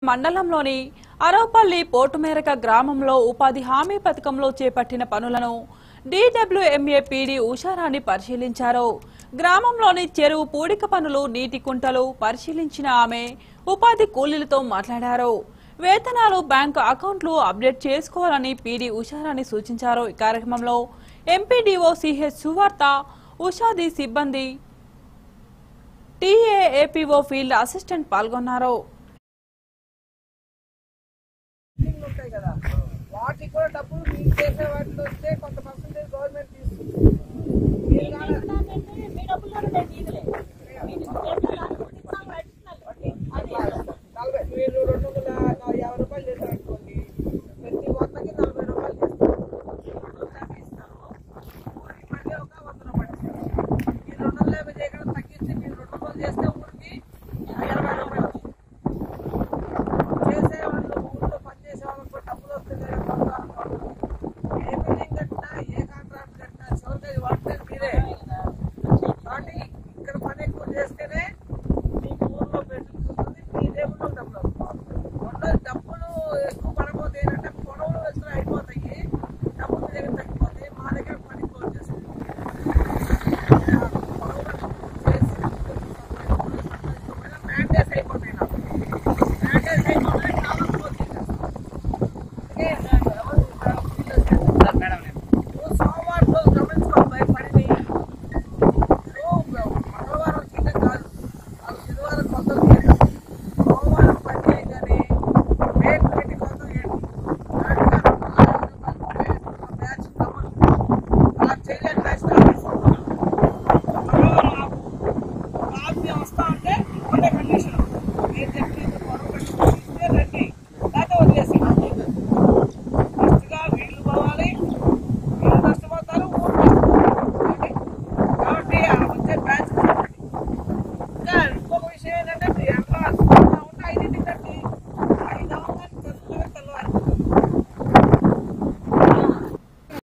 మండలంలోని అరవపల్లి పోటుమేరక గ్రామంలో ఉపాధి హామీ పథకంలో చేపట్టిన పనులను DWMA PD ఉషారాణి పరిశీలించారు. గ్రామంలోని చెరువు పూడిక పనులు, నీటి కుంటలు పరిశీలించిన ఆమె ఉపాధి కూలీలతో మాట్లాడారు. వేతనాలు, బ్యాంకు అకౌంట్లు అప్డేట్ చేసుకోవాలని PD ఉషారాణి సూచించారు. ఈ కార్యక్రమంలో MPDO CH సువార్త, ఉషాది సిబ్బంది, TAAPO ఫీల్డ్ అసిస్టెంట్ పాల్గొన్నారు. వాటికి కూడా డబ్బులు మీరు చేసే వాటిలో వస్తే కొంత పర్సెంటేజ్ గవర్నమెంట్ తీసుకుంటుంది. మీరు 250 రూపాయలు